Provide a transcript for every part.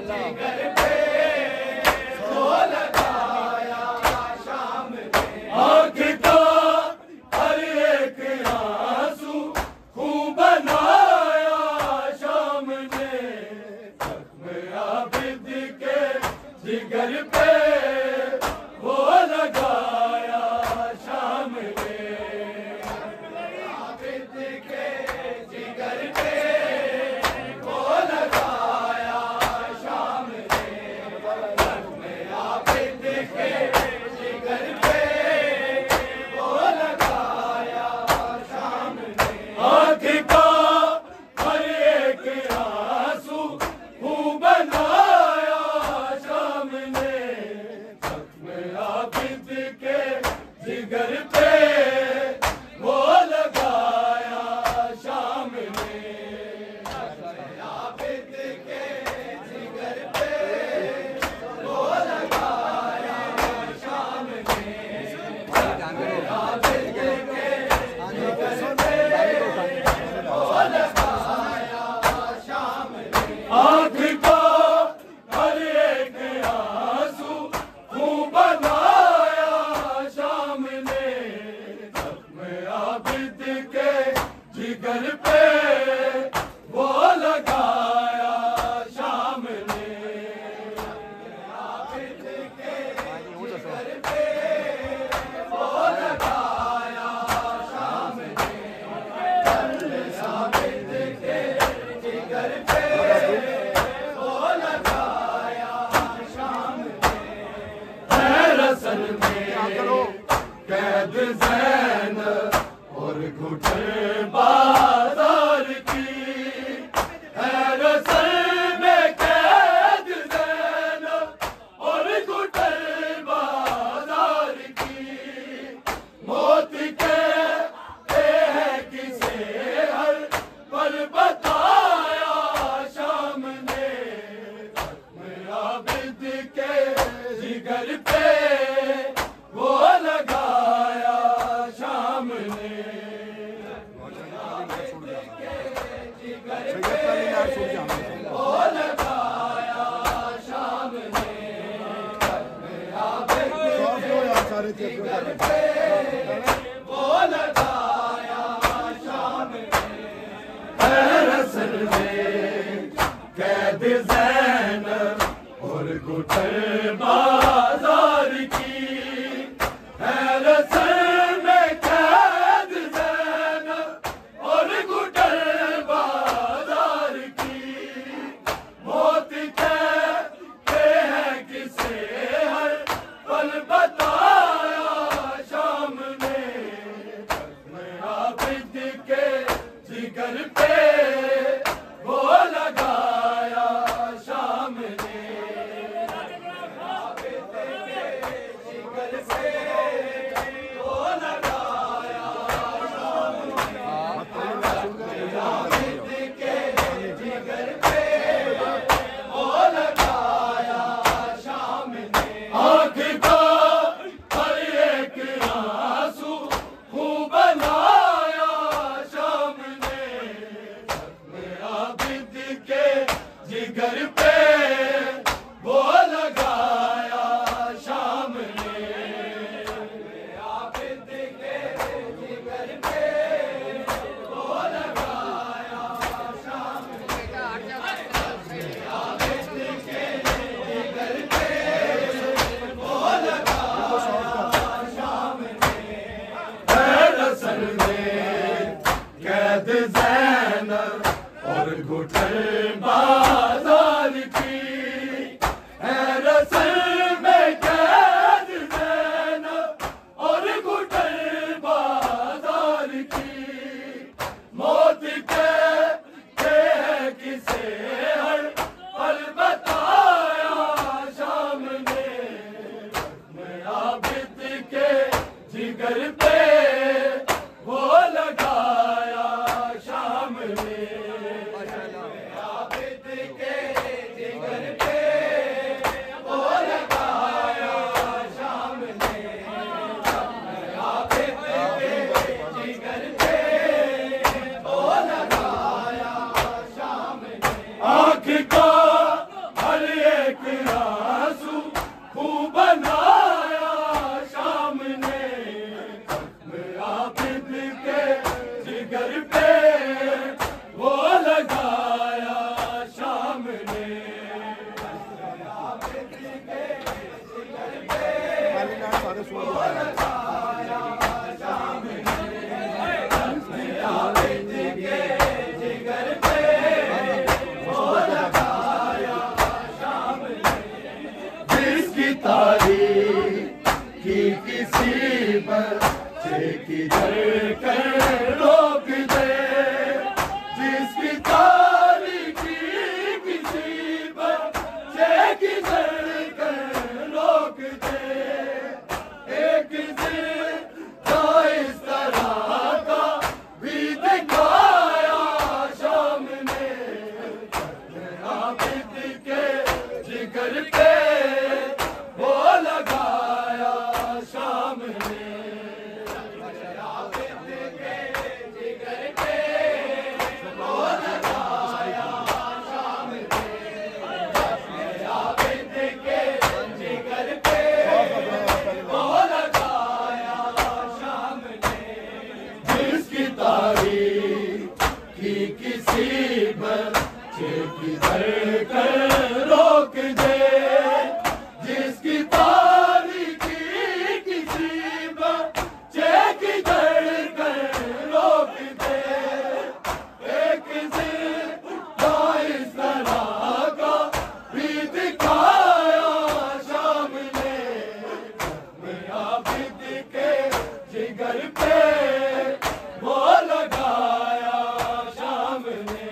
जिगर पे वो लगाया शाम ने। आँख का हर एक आंसू खून बनाया शाम ने। जख्म आबिद के जिगर पे वो लगाया शाम ने। आबिद के जिगर पे वो लगाया शाम ने। जख्म आबिद के जिगर पे वो लगाया शाम ने। आँख का हर एक आंसू खून बनाया शाम ने। जख्म आबिद के जिगर पे वो लगाया शाम ने। जख्म आबिद के जिगर पे वो लगाया शाम ने। जख्म आबिद के जिगर पे वो लगाया शाम ने। आँख का हर एक आंसू खून बनाया शाम ने। जख्म आबिद के जिगर पे वो लगाया शाम ने। आबिद के जिगर पे वो लगाया शाम ने। आबिद के जिगर पे वो लगाया शाम ने। है रसल में कैद ज़ैन और घुटन बाजार की। है रसल में कैद ज़ैन और घुटन बाजार की। मौत कहते हैं किसे हर पल बताया शाम ने। जख्म आबिद के जिगर पे वो लगाया शाम ने। आबिद के जिगर पे वो लगाया शाम ने। आबिद के जिगर पे वो लगाया शाम ने। है रसल में कैद ज़ैन और घुटन बाजार की। है रसल में कैद ज़ैन और घुटन बाजार की। मौत कहते हैं किसे हर पल बताया शाम ने। जख्म आबिद के जिगर पे वो लगाया शाम ने। आबिद के जिगर पे वो लगाया शाम ने। आबिद के जिगर पे वो लगाया शाम ने। आँख का हर एक आंसू खून बनाया शाम ने। जख्म आबिद के जिगर पे वो लगाया शाम ने। आबिद के जिगर पे वो लगाया शाम ने। आबिद के जिगर पे वो लगाया शाम ने। है रसल में कैद ज़ैन और घुटन बाजार की। है रसल में कैद ज़ैन और घुटन बाजार की। मौत कहते हैं किसे हर पल बताया शाम ने। जख्म आबिद के जिगर पे वो लगाया शाम ने। आबिद के जिगर पे वो लगाया शाम ने। आबिद के जिगर पे वो लगाया शाम ने। आँख का हर की धड़कन रोक दे, जिसकी तारीकी किसी बच्चे की धड़कन रोक दे। एक जिंदा इस तरह का भी दिखाया शाम ने, आबिद के जिगर पे वो लगाया शाम ने।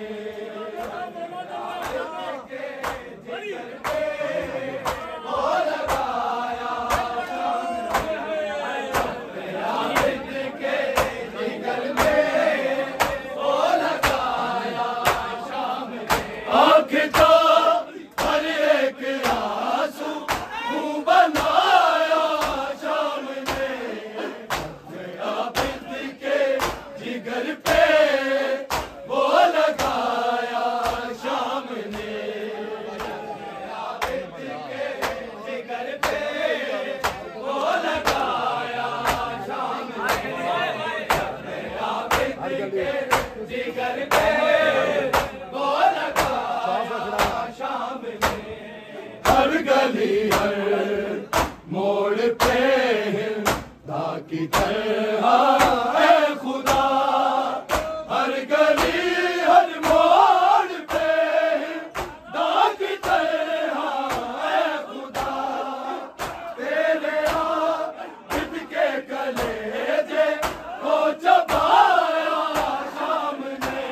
हर गली हर मोड़ पे हिंदा की तरह है खुदा, हर गली हर मोड़ पे हिंदा की तरह है खुदा। तेरे आबिद के कलेजे को चबाया शाम ने,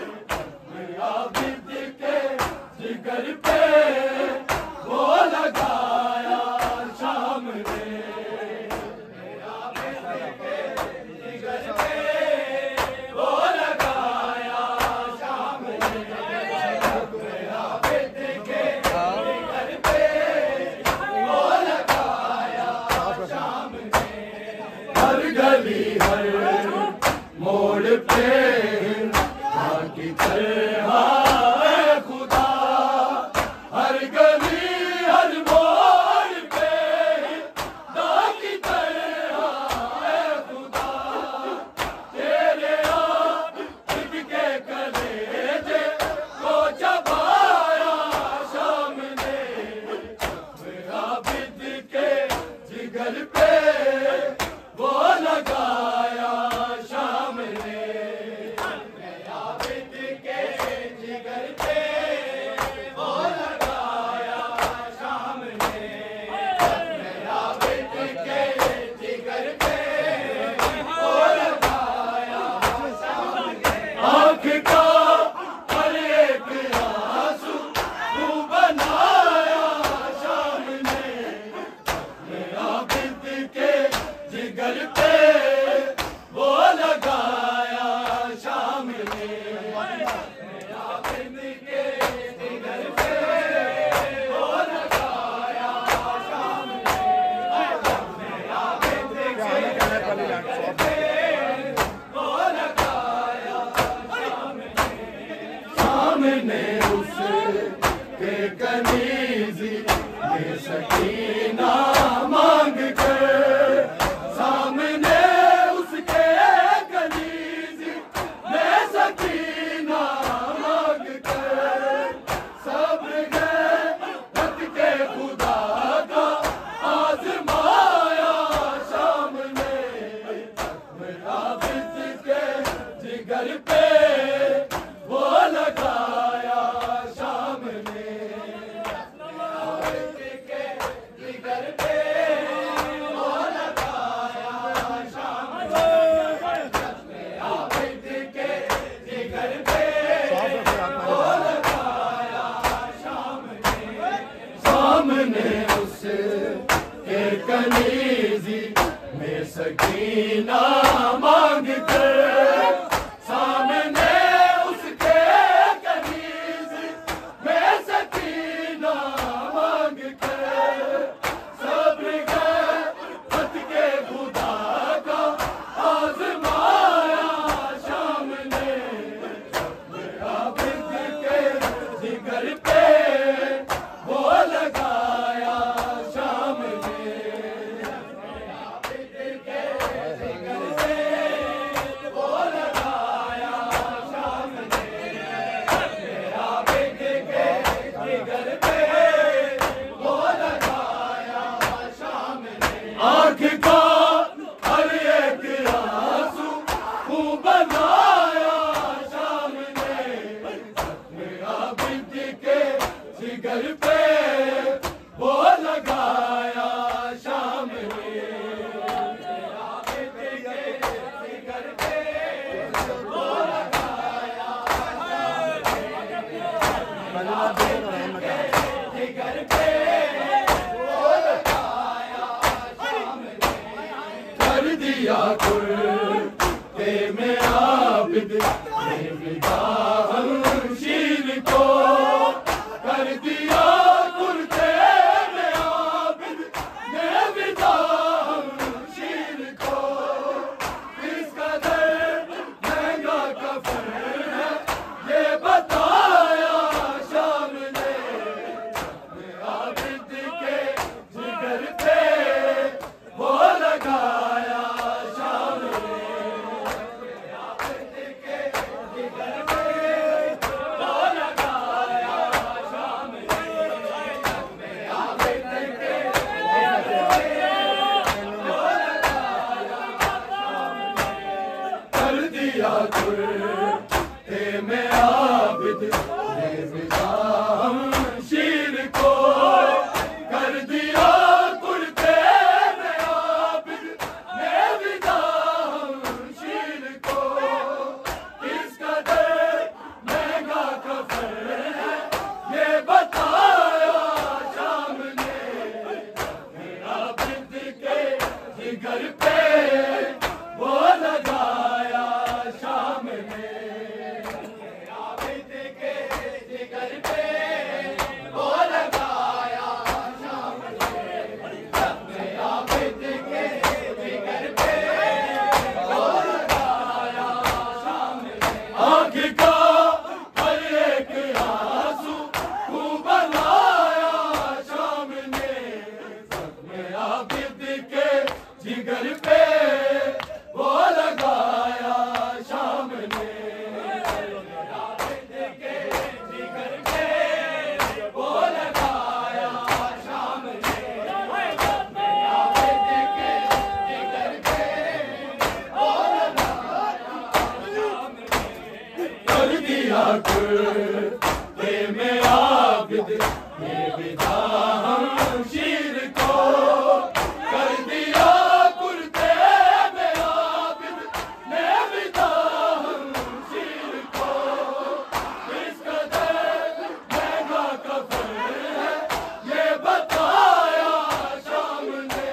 आबिद के जिगर पे वो लगाया शाम ने। आबिद के जिगर पे वो लगाया शाम ने, आबिद के जिगर पे वो लगाया शाम ने। हर गली हर मोड़ पे हिंदा की तरह है खुदा, हर गली हर मोड़ पे हिंदा की तरह है खुदा। तेरे आबिद के कलेजे को चबाया शाम ने, आबिद के जिगर पे वो लगाया शाम ने। आबिद के जिगर पे वो लगाया शाम ने, आबिद के जिगर पे वो लगाया शाम ने। आँख का हर एक आंसू तू बनाया शाम ने, आबिद के जिगर पे वो लगाया शाम ने। आबिद के जिगर पे वो लगाया शाम ने, आबिद के जिगर पे वो लगाया शाम ने। सामने उसके कनीज़ी में सकीना मांग कर, सामने उसके कनीज़ी में सकीना मांग कर, सब्र गैरत के खुदा का आज़माया शाम ने, आबिद के जिगर पे वो लगाया शाम ने। आबिद के जिगर पे वो लगाया शाम ने, आबिद के जिगर पे वो लगाया शाम ने। सामने उसके कनीज़ी में सकीना मांग कर, सामने उसके कनीज़ी में सकीना मांग कर, सब्र गैरत के खुदा का आज़माया शाम ने, आबिद के जिगर पे वो लगाया शाम ने। आबिद के जिगर पे वो लगाया शाम ने, आबिद जिगर पे वो लगाया शाम ने आबिद के जिगर पे वो लगाया जिगर पे वो लगाया शाम ने कर दिया कुर्ते में आबिद शीर को कर दिया कुर्ते में आबिद ने विदा शीर को किस कदर महंगा कफन है ये बताया शाम ने आबिद के जिगर पे वो लगाया शाम ने आबिद के जिगर पे वो लगाया शाम ने आबिद के जिगर पे वो लगाया कर दिया कुर्ते में आबिद ने विदा शीर को कर दिया कुर्ते में आबिद ने विदा शीर को किस कदर महंगा कफन है ये बताया शाम ने आबिद के जिगर पे वो लगाया शाम ने आबिद के जिगर पे वो लगाया शाम ने आबिद के जिगर पे वो लगाया शाम ने आँख का हर एक आंसू तू बनाया शाम ने आबिद के जिगर पे वो लगाया शाम ने आबिद के जिगर पे वो लगाया शाम ने आबिद के जिगर पे वो लगाया शाम ने कर दिया कुर्ते में आबिद ने विदा शीर को कर दिया कुर्ते में आबिद ने विदा शीर को किस कदर महंगा कफन है ये बताया शाम ने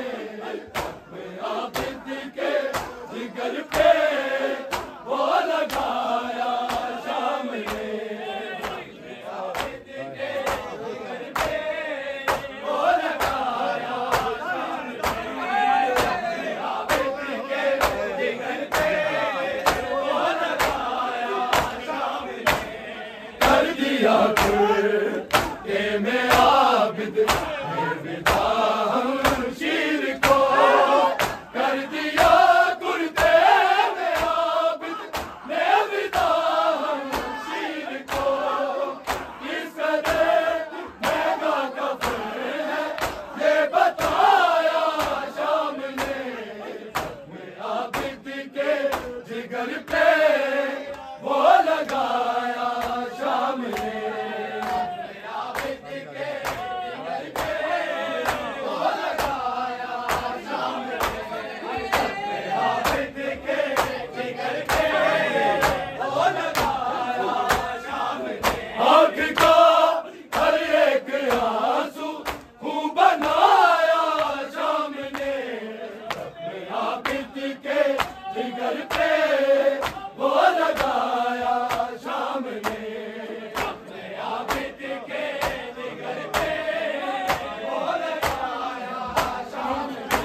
आबिद के जिगर पे वो लगाया शाम ने आबिद के जिगर पे वो लगाया शाम ने आबिद के जिगर पे वो लगाया शाम ने कर दिया कुर्ते में आबिद ने विदा शीर को कर दिया कुर्ते में आबिद ने विदा शीर को किस कदर महंगा कफन है ये बताया शाम ने आबिद के जिगर पे वो लगाया शाम ने आबिद के जिगर पे वो लगाया शाम ने आबिद के जिगर पे वो लगाया शाम ने आँख का हर एक आंसू खूब बनाया शाम ने आबिद के जिगर पे वो लगाया शाम ने आबिद के जिगर पे वो लगाया शाम ने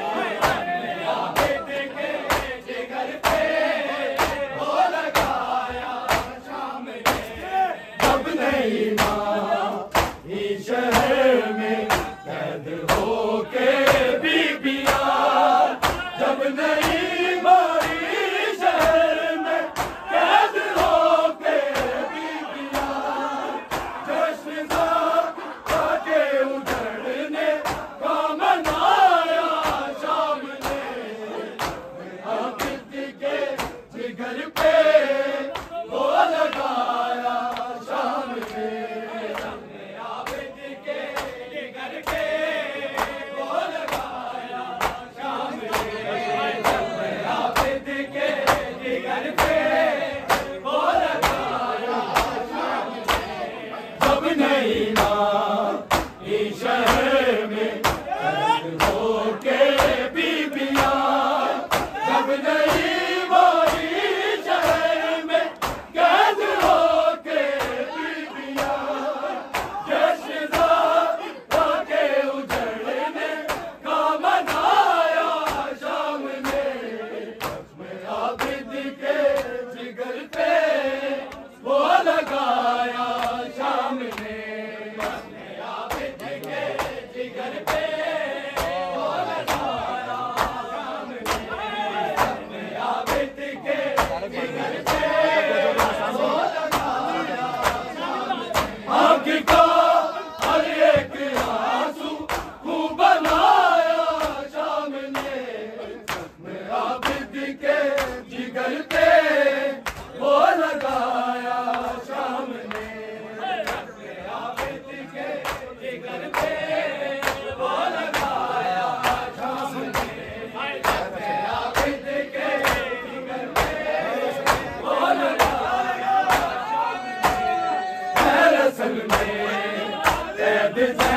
आबिद के जिगर पे वो लगाया शाम ने जब नहीं माँ इस शहर में कैद होके बीबियाँ जब नहीं मारी शहर में कैद होके बीबियाँ जश्न के उधड़ने का मनाया शाम ने आबिद के जिगर पे वो लगाया शाम ने नहीं मां इस शहर में कैद होके बीबियां जब नहीं मोरी शहर में कैद होके बीबियां जश्न के उजड़ने का मनाया शाम ने आबिद के जिगर पे वो लगाया शाम ने आबिद के जिगर पे वो लगाया शाम ने आबिद के जिगर पे वो लगाया शाम ने आँख का हर एक आंसू मुँह बनाया शाम ने आबिद के जिगर पे वो लगाया शाम ने आबिद के जिगर पे वो लगाया शाम ने आबिद के जिगर पे वो लगाया शाम ने रसल में कैद